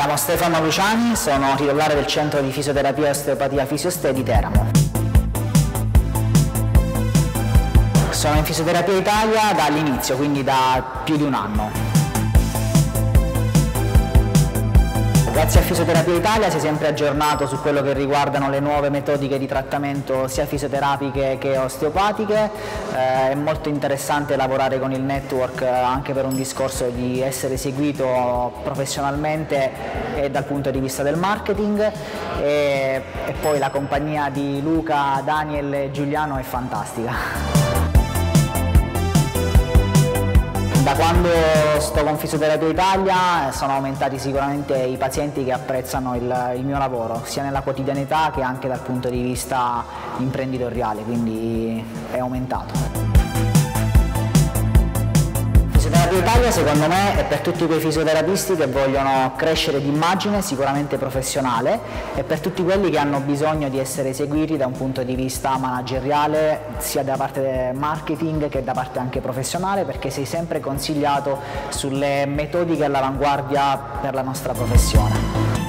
chiamo Stefano Luciani, sono titolare del Centro di Fisioterapia e Osteopatia Fisiosté di Teramo. Sono in Fisioterapia Italia dall'inizio, quindi da più di un anno. Grazie a Fisioterapia Italia si è sempre aggiornato su quello che riguardano le nuove metodiche di trattamento sia fisioterapiche che osteopatiche. È molto interessante lavorare con il network anche per un discorso di essere seguito professionalmente e dal punto di vista del marketing e poi la compagnia di Luca, Daniel e Giuliano è fantastica. Da quando sto con Fisioterapia Italia sono aumentati sicuramente i pazienti che apprezzano il mio lavoro, sia nella quotidianità che anche dal punto di vista imprenditoriale, quindi è aumentato. Fisioterapia Italia secondo me è per tutti quei fisioterapisti che vogliono crescere di immagine sicuramente professionale e per tutti quelli che hanno bisogno di essere seguiti da un punto di vista manageriale sia da parte del marketing che da parte anche professionale, perché sei sempre consigliato sulle metodiche all'avanguardia per la nostra professione.